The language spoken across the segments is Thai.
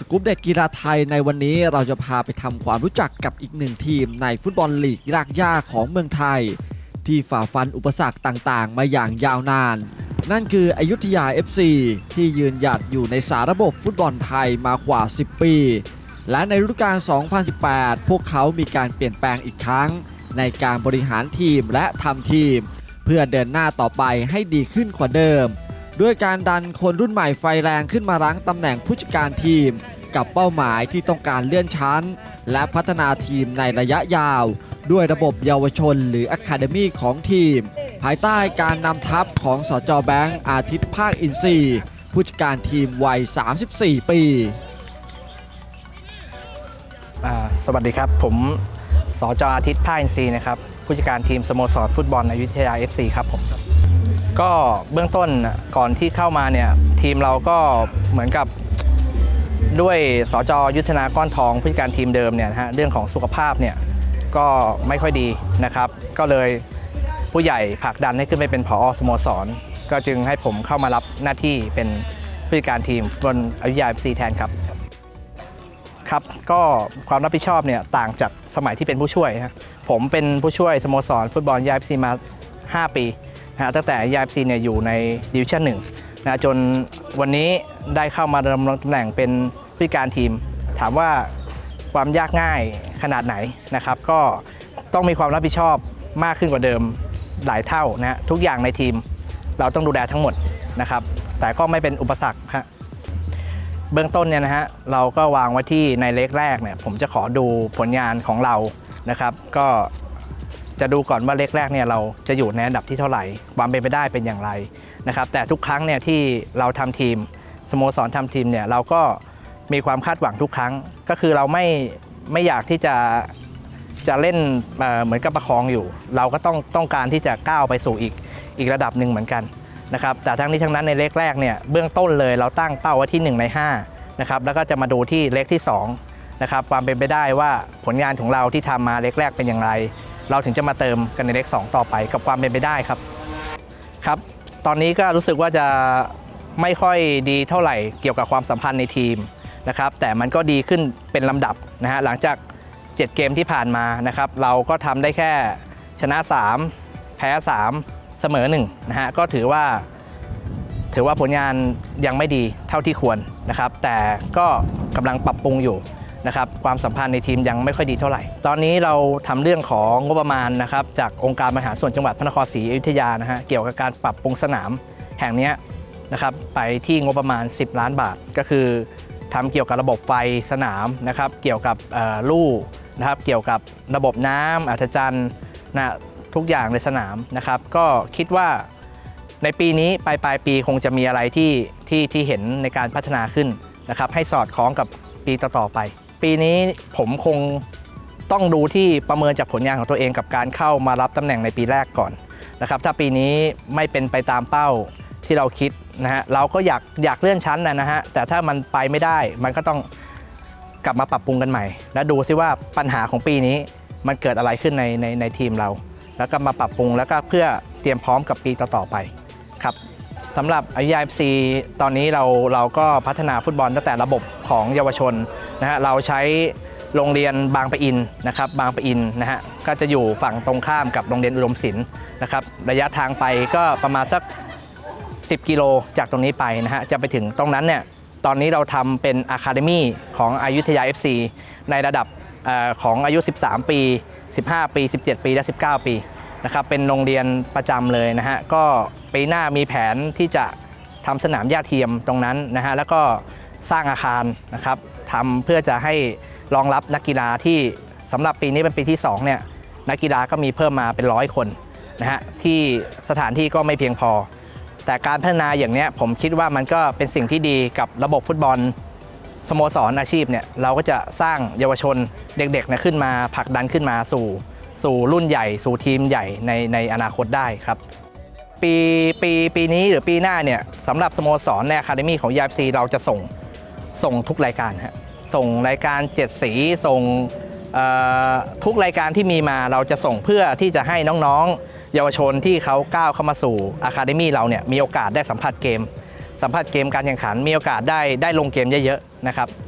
สกู๊ปเด็ดกีฬาไทยในวันนี้เราจะพาไปทำความรู้จักกับอีกหนึ่งทีมในฟุตบอลลีกรากหญ้าของเมืองไทยที่ฝ่าฟันอุปสรรคต่างๆมาอย่างยาวนานนั่นคืออยุธยา FC ที่ยืนหยัดอยู่ในสาระบบฟุตบอลไทยมากว่า 10 ปีและในฤดูกาล 2018 พวกเขามีการเปลี่ยนแปลงอีกครั้งในการบริหารทีมและทำทีมเพื่อเดินหน้าต่อไปให้ดีขึ้นกว่าเดิมด้วยการดันคนรุ่นใหม่ไฟแรงขึ้นมารั้งตำแหน่งผู้จัดการทีมกับเป้าหมายที่ต้องการเลื่อนชั้นและพัฒนาทีมในระยะยาวด้วยระบบเยาวชนหรือ Academy ของทีมภายใต้การนำทัพของสจ.แบงค์อาทิตย์ภาคอินทรีย์ผู้จัดการทีมวัย 34 ปีสวัสดีครับผมสจ.อาทิตย์ภาคอินทรีย์นะครับผู้จัดการทีมสโมสรฟุตบอลอยุธยา FC ครับผมก็เบื้องต้นก่อนที่เข้ามาเนี่ยทีมเราก็เหมือนกับด้วยสจ.ยุทธนาก้อนทองผู้จัดการทีมเดิมเนี่ยเรื่องของสุขภาพเนี่ยก็ไม่ค่อยดีนะครับก็เลยผู้ใหญ่ผลักดันให้ขึ้นไปเป็นผอ.สโมสรก็จึงให้ผมเข้ามารับหน้าที่เป็นผู้จัดการทีมบนอยุธยา FC แทนครับก็ความรับผิดชอบเนี่ยต่างจากสมัยที่เป็นผู้ช่วยผมเป็นผู้ช่วยสโมสรฟุตบอลยา FC มา5 ปีตั้งแต่ยา FC เนี่ยอยู่ในดิวิชั่น1จนวันนี้ได้เข้ามาดำรงตำแหน่งเป็นผู้จัดการทีมถามว่าความยากง่ายขนาดไหนนะครับก็ต้องมีความรับผิดชอบมากขึ้นกว่าเดิมหลายเท่าทุกอย่างในทีมเราต้องดูแลทั้งหมดนะครับแต่ก็ไม่เป็นอุปสรรคเบื้องต้นเนี่ยเราก็วางไว้ที่ในเล็กแรกเนี่ยผมจะขอดูผลงานของเรานะครับก็จะดูก่อนว่าเล็กแรกเนี่ยเราจะอยู่ในอันดับที่เท่าไหร่ความเป็นไปได้เป็นอย่างไรนะครับแต่ทุกครั้งเนี่ยที่เราทำทีมสโมสรทำทีมเนี่ยเราก็มีความคาดหวังทุกครั้งก็คือเราไม่อยากที่จะเล่นเหมือนกับประคองอยู่เราก็ต้องการที่จะก้าวไปสู่อีกระดับหนึ่งเหมือนกันนะครับแต่ทั้งนี้ทั้งนั้นในเล็กแรกเนี่ยเบื้องต้นเลยเราตั้งเป้าไว้ที่1 ใน 5นะครับแล้วก็จะมาดูที่เล็กที่2นะครับความเป็นไปได้ว่าผลงานของเราที่ทำมาเล็กแรกเป็นอย่างไรเราถึงจะมาเติมกันในเล็ก2ต่อไปกับความเป็นไปได้ครับตอนนี้ก็รู้สึกว่าจะไม่ค่อยดีเท่าไหร่เกี่ยวกับความสัมพันธ์ในทีมนะครับแต่มันก็ดีขึ้นเป็นลำดับหลังจาก7 เกมที่ผ่านมานะครับเราก็ทำได้แค่ชนะ3แพ้3เสมอ1ก็ถือว่าผลงานยังไม่ดีเท่าที่ควรนะครับแต่ก็กำลังปรับปรุงอยู่นะครับความสัมพันธ์ในทีมยังไม่ค่อยดีเท่าไหร่ตอนนี้เราทำเรื่องของงบประมาณนะครับจากองค์การบริหารส่วนจังหวัดพระนครศรีอยุธยาเกี่ยวกับการปรับปรุงสนามแห่งนี้นะครับไปที่งบประมาณ10 ล้านบาทก็คือทำเกี่ยวกับระบบไฟสนามนะครับเกี่ยวกับลู่นะครับเกี่ยวกับระบบน้ำอัศจรรย์ทุกอย่างในสนามนะครับก็คิดว่าในปีนี้ปลายปีคงจะมีอะไรที่เห็นในการพัฒนาขึ้นนะครับให้สอดคล้องกับปีต่อไปปีนี้ผมคงต้องดูที่ประเมินจากผลงานของตัวเองกับการเข้ามารับตำแหน่งในปีแรกก่อนนะครับถ้าปีนี้ไม่เป็นไปตามเป้าที่เราคิดเราก็อยากเลื่อนชั้นแต่ถ้ามันไปไม่ได้มันก็ต้องกลับมาปรับปรุงกันใหม่และดูซิว่าปัญหาของปีนี้มันเกิดอะไรขึ้นในทีมเราแล้วก็มาปรับปรุงแล้วก็เพื่อเตรียมพร้อมกับปีต่อไปครับสำหรับอยุธยา FC ตอนนี้เราก็พัฒนาฟุตบอลตั้งแต่ระบบของเยาวชนเราใช้โรงเรียนบางปะอินนะครับบางปะอินก็จะอยู่ฝั่งตรงข้ามกับโรงเรียนอุดมศิลป์นะครับระยะทางไปก็ประมาณสัก10 กิโลจากตรงนี้ไปจะไปถึงตรงนั้นเนี่ยตอนนี้เราทำเป็น Academy ของอยุธยา FC ในระดับของอายุ13 ปี15 ปี17 ปีและ19 ปีนะครับเป็นโรงเรียนประจำเลยก็ปีหน้ามีแผนที่จะทำสนามหญ้าเทียมตรงนั้นแล้วก็สร้างอาคารนะครับทำเพื่อจะให้รองรับนักกีฬาที่สำหรับปีนี้เป็นปีที่2เนี่ยนักกีฬาก็มีเพิ่มมาเป็น100 คนที่สถานที่ก็ไม่เพียงพอแต่การพัฒนาอย่างนี้ผมคิดว่ามันก็เป็นสิ่งที่ดีกับระบบฟุตบอลสโมสรอาชีพเนี่ยเราก็จะสร้างเยาวชนเด็กๆขึ้นมาผลักดันขึ้นมาสู่รุ่นใหญ่สู่ทีมใหญ่ในอนาคตได้ครับปีนี้หรือปีหน้าเนี่ยสำหรับสโมสรในอะคาเดมี่ของ YFC เราจะส่งทุกรายการส่งรายการ7 สีส่งทุกรายการที่มีมาเราจะส่งเพื่อที่จะให้น้องๆเยาวชนที่เขาก้าวเข้ามาสู่อะคาเดมี่เราเนี่ยมีโอกาสได้สัมผัสเกมการแข่งขันมีโอกาสได้ลงเกมเยอะๆนะครับ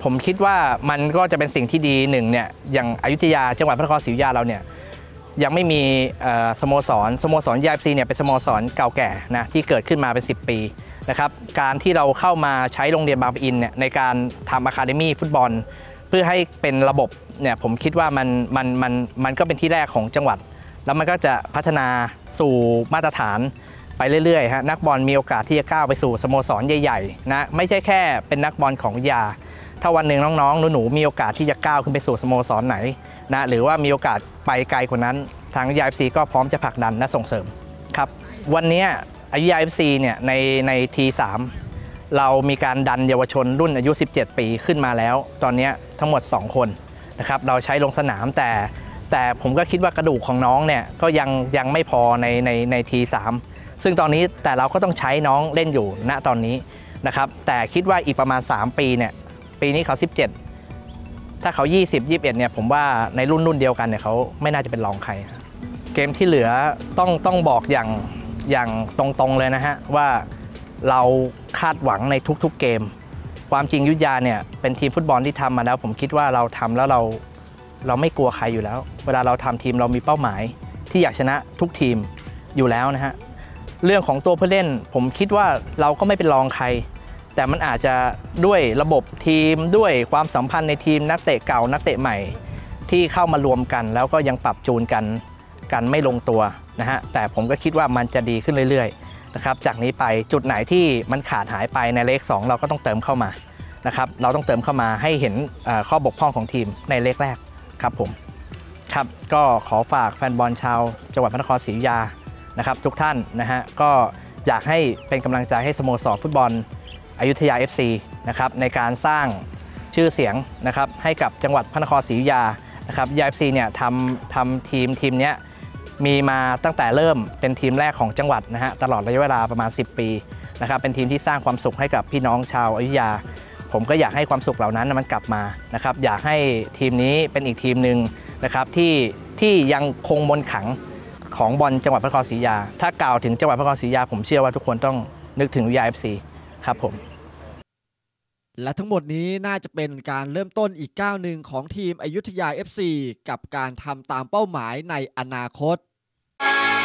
ผมคิดว่ามันก็จะเป็นสิ่งที่ดีหนึ่งเนี่ยอย่างอยุธยาจังหวัดพระนครศรีอยุธยาเราเนี่ยยังไม่มีสโมสร YFC เนี่ยเป็นสโมสรเก่าแก่นะที่เกิดขึ้นมาเป็น10 ปีนะครับการที่เราเข้ามาใช้โรงเรียนบางปะอินเนี่ยในการทำอะคาเดมี่ฟุตบอลเพื่อให้เป็นระบบเนี่ยผมคิดว่ามันก็เป็นที่แรกของจังหวัดแล้วมันก็จะพัฒนาสู่มาตรฐานไปเรื่อยๆฮะนักบอลมีโอกาสที่จะก้าวไปสู่สโมสรใหญ่ๆนะไม่ใช่แค่เป็นนักบอลของวิทยาถ้าวันหนึ่งน้องๆหนูๆมีโอกาสที่จะก้าวขึ้นไปสู่สโมสรไหนนะหรือว่ามีโอกาสไปไกลกว่านั้นทาง YFC ก็พร้อมจะผลักดันและส่งเสริมครับวันนี้อยุธยา FC เนี่ยใน T3 เรามีการดันเยาวชนรุ่นอายุ17 ปีขึ้นมาแล้วตอนนี้ทั้งหมด2 คนนะครับเราใช้ลงสนามแต่ผมก็คิดว่ากระดูกของน้องเนี่ยก็ยังไม่พอใน T3 ซึ่งตอนนี้แต่เราก็ต้องใช้น้องเล่นอยู่ณตอนนี้นะครับแต่คิดว่าอีกประมาณ3 ปีเนี่ยปีนี้เขา17ถ้าเขา20 21เนี่ยผมว่าในรุ่นเดียวกันเนี่ยเขาไม่น่าจะเป็นรองใครเกมที่เหลือต้องบอกอย่างตรงๆเลยนะฮะว่าเราคาดหวังในทุกๆเกมความจริงอยุธยาเนี่ยเป็นทีมฟุตบอลที่ทำมาแล้วผมคิดว่าเราทำแล้วเราไม่กลัวใครอยู่แล้วเวลาเราทำทีมเรามีเป้าหมายที่อยากชนะทุกทีมอยู่แล้วนะฮะเรื่องของตัวผู้เล่นผมคิดว่าเราก็ไม่เป็นรองใครแต่มันอาจจะด้วยระบบทีมด้วยความสัมพันธ์ในทีมนักเตะเก่านักเตะใหม่ที่เข้ามารวมกันแล้วก็ยังปรับจูนกันไม่ลงตัวนะฮะแต่ผมก็คิดว่ามันจะดีขึ้นเรื่อยๆนะครับจากนี้ไปจุดไหนที่มันขาดหายไปในเลข2เราก็ต้องเติมเข้ามานะครับเราต้องเติมเข้ามาให้เห็นข้อบกพร่องของทีมในเลขแรกครับผมครับก็ขอฝากแฟนบอลชาวจังหวัดพระนครศรีอยุธยานะครับทุกท่านนะฮะก็อยากให้เป็นกำลังใจให้สโมสรฟุตบอลอยุธยา FC นะครับในการสร้างชื่อเสียงนะครับให้กับจังหวัดพระนครศรีอยุธยานะครับ YFC เนี่ยทำทีมเนี้ยมีมาตั้งแต่เริ่มเป็นทีมแรกของจังหวัดนะฮะตลอดระยะเวลาประมาณ10 ปีนะครับเป็นทีมที่สร้างความสุขให้กับพี่น้องชาวอยุธยาผมก็อยากให้ความสุขเหล่านั้นมันกลับมานะครับอยากให้ทีมนี้เป็นอีกทีมหนึ่งนะครับที่ยังคงมนต์ขลังของบอลจังหวัดพระนครศรีอยุธยาถ้ากล่าวถึงจังหวัดพระนครศรีอยุธยาผมเชื่อว่าทุกคนต้องนึกถึง YFC ครับผมและทั้งหมดนี้น่าจะเป็นการเริ่มต้นอีกก้าวหนึ่งของทีมอยุธยา FC กับการทำตามเป้าหมายในอนาคต